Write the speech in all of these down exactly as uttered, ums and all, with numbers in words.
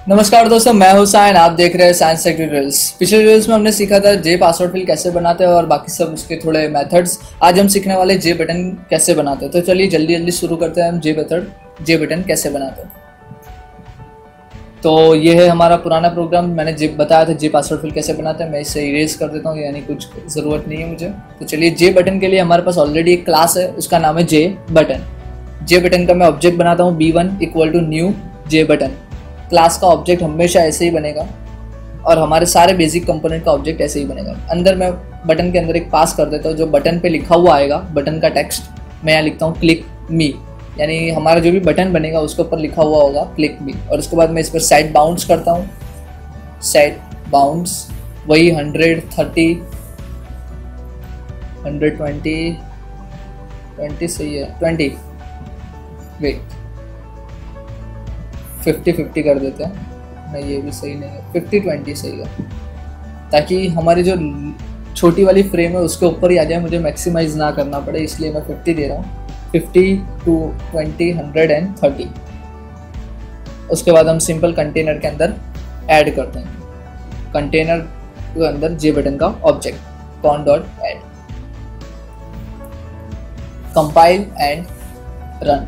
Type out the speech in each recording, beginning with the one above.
नमस्कार दोस्तों, मैं हुसैन। आप देख रहे हैं साइंस टेक ट्यूटोरियल्स। पिछले वीडियोस में हमने सीखा था जे पासवर्ड फील्ड कैसे बनाते हैं और बाकी सब उसके थोड़े मेथड्स। आज हम सीखने वाले जे बटन कैसे बनाते हैं। तो चलिए जल्दी जल्दी शुरू करते हैं हम जे मेथड जे बटन कैसे बनाते हैं। तो ये है हमारा पुराना प्रोग्राम। मैंने जे बताया था जे पासवर्ड फील्ड कैसे बनाते हैं। मैं इसे इरेज कर देता हूँ, यानी कुछ ज़रूरत नहीं है मुझे। तो चलिए जे बटन के लिए हमारे पास ऑलरेडी एक क्लास है, उसका नाम है जे बटन। जे बटन का मैं ऑब्जेक्ट बनाता हूँ B one equal to new J button. Class का ऑब्जेक्ट हमेशा ऐसे ही बनेगा और हमारे सारे बेसिक कंपोनेंट का ऑब्जेक्ट ऐसे ही बनेगा। अंदर मैं बटन के अंदर एक पास कर देता हूँ, जो बटन पे लिखा हुआ आएगा, बटन का टेक्स्ट मैं यहाँ लिखता हूँ क्लिक मी, यानी हमारा जो भी बटन बनेगा उसके ऊपर लिखा हुआ होगा क्लिक मी। और उसके बाद मैं इस पर सेट बाउंड्स करता हूँ। सेट बाउंड्स वही hundred thirty hundred twenty twenty सही है, ट्वेंटी वेट फिफ्टी फिफ्टी कर देते हैं। नहीं, ये भी सही नहीं है, फिफ्टी ट्वेंटी सही है, ताकि हमारी जो छोटी वाली फ्रेम है उसके ऊपर ही आ जाए, मुझे मैक्सिमाइज ना करना पड़े, इसलिए मैं फिफ्टी दे रहा हूँ। Fifty two twenty hundred and thirty. उसके बाद हम सिंपल कंटेनर के अंदर ऐड करते हैं। कंटेनर के अंदर जे बटन का object con dot add, compile and run.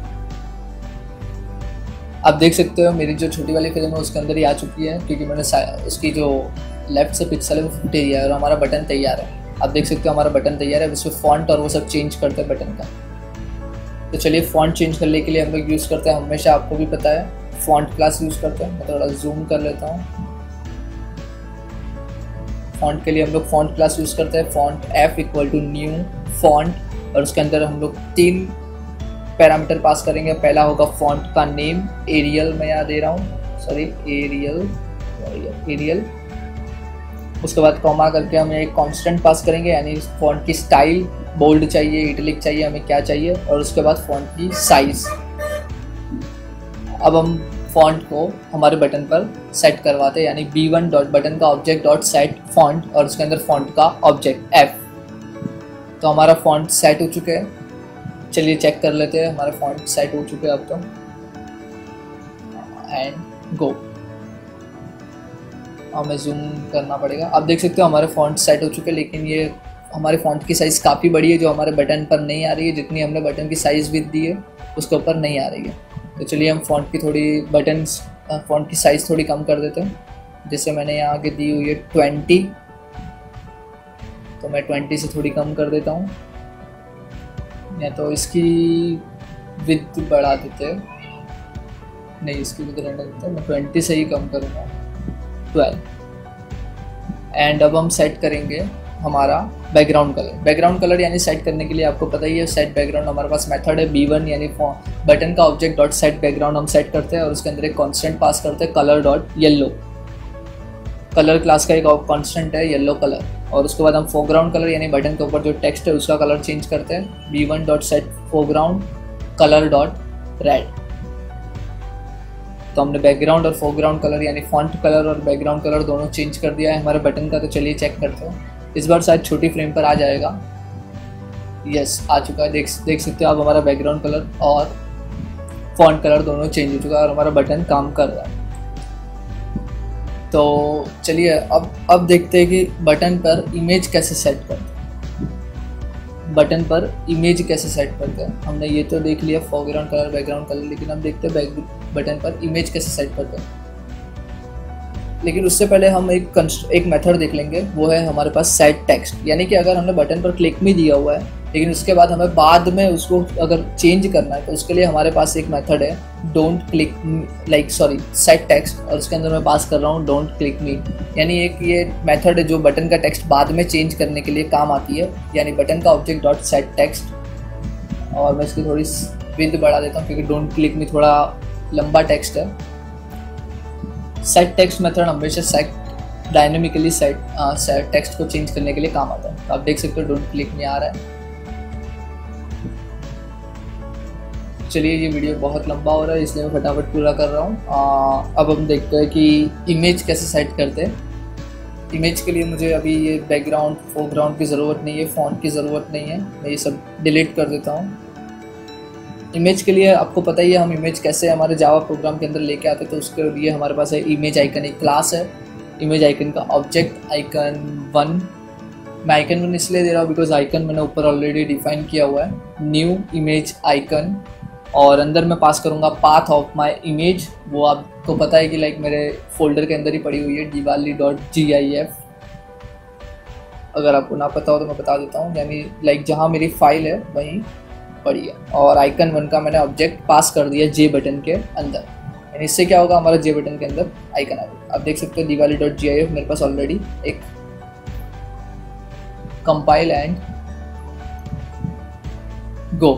आप देख सकते हो मेरी जो छोटी वाली फिल्म है उसके अंदर ही आ चुकी है, क्योंकि मैंने उसकी जो लेफ्ट से पिक्सल है वो फिफ्टी दिया है और हमारा बटन तैयार है। आप देख सकते हो हमारा बटन तैयार है। अब इसमें फॉन्ट और वो सब चेंज करते हैं बटन का। तो चलिए फॉन्ट चेंज करने के लिए हम लोग यूज़ करते हैं, हमेशा आपको भी पता है, फॉन्ट क्लास यूज़ करते हैं। मैं थोड़ा जूम कर लेता हूँ। फॉन्ट के लिए हम लोग फॉन्ट क्लास यूज़ करते हैं, font F equal to new font. और उसके अंदर हम लोग तीन पैरामीटर पास करेंगे। पहला होगा फॉन्ट का नेम, एरियल मैं यहाँ दे रहा हूँ, सॉरी एरियल एरियल। उसके बाद कॉमा करके हम एक कांस्टेंट पास करेंगे, यानी फॉन्ट की स्टाइल, बोल्ड चाहिए, इटैलिक चाहिए, हमें क्या चाहिए। और उसके बाद फॉन्ट की साइज। अब हम फॉन्ट को हमारे बटन पर सेट करवाते हैं, यानी बी वन डॉट बटन का ऑब्जेक्ट डॉट सेट फॉन्ट और उसके अंदर फॉन्ट का ऑब्जेक्ट एफ। तो हमारा फॉन्ट सेट हो चुके हैं। चलिए चेक कर लेते हैं, हमारे फॉन्ट सेट हो चुके हैं अब तो। And go. हमें जूम करना पड़ेगा। आप देख सकते हो हमारे फॉन्ट सेट हो चुके हैं, लेकिन ये हमारे फॉन्ट की साइज़ काफ़ी बड़ी है, जो हमारे बटन पर नहीं आ रही है। जितनी हमने बटन की साइज़ विद दी है उसके ऊपर नहीं आ रही है। तो चलिए हम फॉन्ट की थोड़ी बटन फॉन्ट की साइज़ थोड़ी कम कर देते हैं। जैसे मैंने यहाँ आगे दी हुई है ट्वेंटी, तो मैं ट्वेंटी से थोड़ी कम कर देता हूँ, या तो इसकी विड्थ बढ़ा देते हैं। नहीं, इसकी विड्थ रहने देते हैं, मैं ट्वेंटी से ही कम करूँगा, ट्वेल्व। एंड अब हम सेट करेंगे हमारा बैकग्राउंड कलर। बैकग्राउंड कलर यानी सेट करने के लिए आपको पता ही है, सेट बैकग्राउंड हमारे पास मेथड है बी वन, यानी बटन का ऑब्जेक्ट डॉट सेट बैकग्राउंड हम सेट करते हैं और उसके अंदर एक कांस्टेंट पास करते हैं, colour dot yellow. Colour class का एक कांस्टेंट है येलो कलर। और उसके बाद हम फोरग्राउंड कलर, यानी बटन के ऊपर जो टेक्स्ट है उसका कलर चेंज करते हैं, B one dot set foreground colour dot red. तो हमने बैकग्राउंड और फोरग्राउंड कलर यानी फॉन्ट कलर और बैकग्राउंड कलर दोनों चेंज कर दिया है हमारे बटन का। तो चलिए चेक करते हैं, इस बार शायद छोटी फ्रेम पर आ जाएगा। यस, आ चुका है। देख देख सकते हो आप, हमारा बैकग्राउंड कलर और फॉन्ट कलर दोनों चेंज हो चुका है और हमारा बटन काम कर रहा है। तो चलिए अब अब देखते हैं कि बटन पर इमेज कैसे सेट करते हैं। बटन पर इमेज कैसे सेट करते हैं। हमने ये तो देख लिया फोरग्राउंड कलर बैकग्राउंड कलर, लेकिन हम देखते हैं बैक बटन पर इमेज कैसे सेट करते हैं। लेकिन उससे पहले हम एक एक मेथड देख लेंगे, वो है हमारे पास सेट टेक्स्ट। यानी कि अगर हमने बटन पर क्लिक में दिया हुआ है, लेकिन उसके बाद हमें बाद में उसको अगर चेंज करना है, तो उसके लिए हमारे पास एक मेथड है don't click like sorry set text, और उसके अंदर मैं पास कर रहा हूँ डोंट क्लिक मी। यानी एक ये मेथड है जो बटन का टेक्स्ट बाद में चेंज करने के लिए काम आती है, यानी बटन का ऑब्जेक्ट डॉट सेट टेक्स्ट। और मैं इसकी थोड़ी विड्थ बढ़ा देता हूँ, क्योंकि डोंट क्लिक मी थोड़ा लंबा टेक्स्ट है। सेट टेक्स्ट मेथड हमेशा set dynamically set set text को चेंज करने के लिए काम आता है। तो आप देख सकते हो डोंट क्लिक में आ रहा है। चलिए ये वीडियो बहुत लंबा हो रहा है, इसलिए मैं फटाफट पूरा कर रहा हूँ। अब हम देखते हैं कि इमेज कैसे सेट करते हैं। इमेज के लिए मुझे अभी ये बैकग्राउंड फोरग्राउंड की ज़रूरत नहीं है, फॉन्ट की ज़रूरत नहीं है, मैं ये सब डिलीट कर देता हूँ। इमेज के लिए आपको पता ही है हम इमेज कैसे हमारे जावा प्रोग्राम के अंदर लेके आते हैं, तो उसके लिए हमारे पास है इमेज आइकन, एक क्लास है इमेज आइकन का ऑब्जेक्ट आइकन वन। मैं आइकन वन इसलिए दे रहा हूँ बिकॉज आइकन मैंने ऊपर ऑलरेडी डिफाइन किया हुआ है, न्यू इमेज आइकन, और अंदर मैं पास करूँगा पाथ ऑफ माई इमेज। वो आपको पता है कि लाइक मेरे फोल्डर के अंदर ही पड़ी हुई है Diwali dot G I F. अगर आपको ना पता हो तो मैं बता देता हूँ, यानी लाइक जहाँ मेरी फाइल है वहीं पड़ी है। और आइकन वन का मैंने ऑब्जेक्ट पास कर दिया जे बटन के अंदर, यानी इससे क्या होगा हमारा जे बटन के अंदर आइकन आ जाएगा। आप देख सकते हो Diwali dot G I F मेरे पास ऑलरेडी एक कंपाइल एंड गो।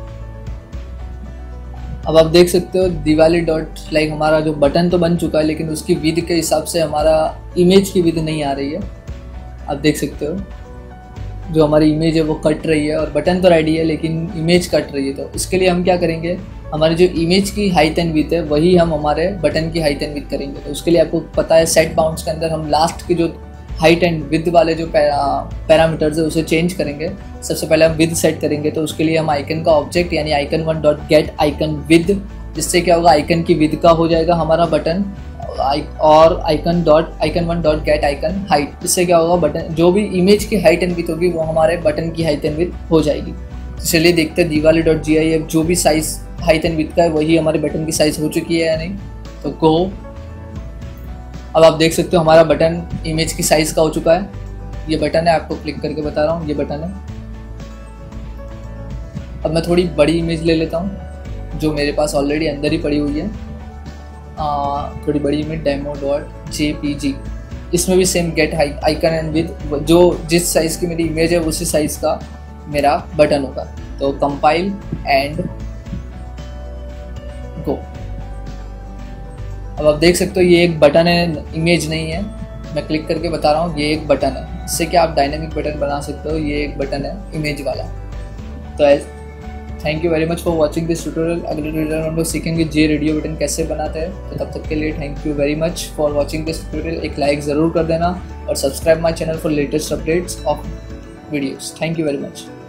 अब आप देख सकते हो दिवाली डॉट लाइक हमारा जो बटन तो बन चुका है, लेकिन उसकी विद के हिसाब से हमारा इमेज की विद नहीं आ रही है। आप देख सकते हो जो हमारी इमेज है वो कट रही है, और बटन तो रेडी है लेकिन इमेज कट रही है। तो इसके लिए हम क्या करेंगे, हमारी जो इमेज की हाइट एंड विड्थ है वही हम हमारे बटन की हाइट एंड विड्थ करेंगे। तो उसके लिए आपको पता है सेट बाउंड्स के अंदर हम लास्ट के जो हाइट एंड विड्थ वाले जो पैरामीटर्स है उसे चेंज करेंगे। सबसे पहले हम विड्थ सेट करेंगे, तो उसके लिए हम आइकन का ऑब्जेक्ट यानी icon one dot get icon width, जिससे क्या होगा आइकन की विड्थ का हो जाएगा हमारा बटन, और icon dot icon one dot get icon height, इससे क्या होगा बटन जो भी इमेज की हाइट एंड विड्थ होगी वो हमारे बटन की हाइट एंड विड्थ हो जाएगी। चलिए देखते हैं Diwali dot G I F जो भी साइज़ हाइट एंड विड्थ का है वही हमारे बटन की साइज़ हो चुकी है या नहीं। तो गो। अब आप देख सकते हो हमारा बटन इमेज की साइज़ का हो चुका है। ये बटन है, आपको क्लिक करके बता रहा हूँ, ये बटन है। अब मैं थोड़ी बड़ी इमेज ले लेता हूँ जो मेरे पास ऑलरेडी अंदर ही पड़ी हुई है, आ, थोड़ी बड़ी image demo dot J P G. इसमें भी same get icon and with जो जिस साइज़ की मेरी इमेज है उसी साइज़ का मेरा बटन होगा। तो कंपाइल एंड गो। अब आप देख सकते हो ये एक बटन है, इमेज नहीं है। मैं क्लिक करके बता रहा हूँ ये एक बटन है, इससे क्या आप डायनेमिक बटन बना सकते हो। ये एक बटन है इमेज वाला। तो thank you very much for watching this tutorial. अगले ट्यूटोरियल हम लोग सीखेंगे जे रेडियो बटन कैसे बनाते हैं। तो तब तक के लिए thank you very much for watching this tutorial. एक लाइक ज़रूर कर देना और subscribe my channel for latest updates of videos. Thank you very much.